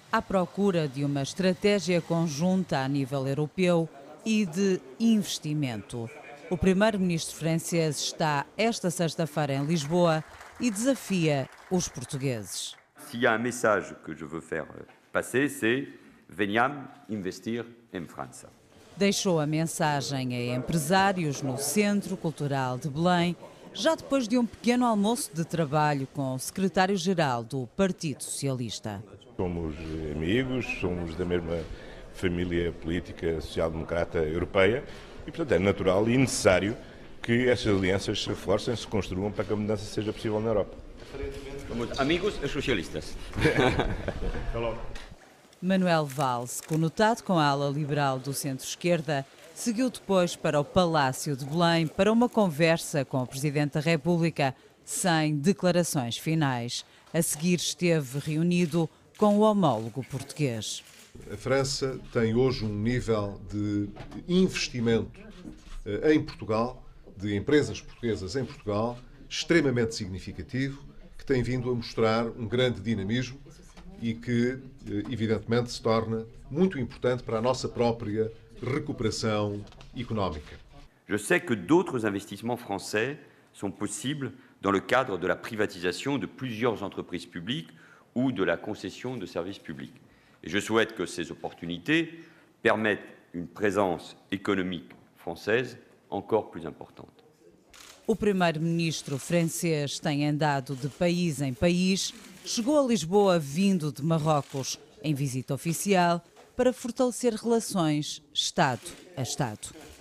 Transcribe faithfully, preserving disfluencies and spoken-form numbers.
à procura de uma estratégia conjunta a nível europeu e de investimento. O primeiro-ministro francês está esta sexta-feira em Lisboa e desafia os portugueses. S'il y a un message que je veux faire passer, c'est venham investir em França. Deixou a mensagem a empresários no Centro Cultural de Belém, já depois de um pequeno almoço de trabalho com o secretário-geral do Partido Socialista. Somos amigos, somos da mesma família política social-democrata europeia e, portanto, é natural e necessário que essas alianças se reforcem, se construam para que a mudança seja possível na Europa. Somos amigos e socialistas. Manuel Valls, conotado com a ala liberal do centro-esquerda, seguiu depois para o Palácio de Belém para uma conversa com o Presidente da República, sem declarações finais. A seguir esteve reunido com o homólogo português. A França tem hoje um nível de investimento em Portugal, de empresas portuguesas em Portugal, extremamente significativo, que tem vindo a mostrar um grande dinamismo e que, evidentemente, se torna muito importante para a nossa própria recuperação económica. Je sais que d'autres investissements français sont possibles dans le cadre de la privatisation de plusieurs entreprises publiques ou de la concession de services publics. Et je souhaite que ces opportunités permettent une présence économique française encore plus importante. O primeiro-ministro francês tem andado de país em país, chegou a Lisboa vindo de Marrocos, em visita oficial, para fortalecer relações Estado a Estado.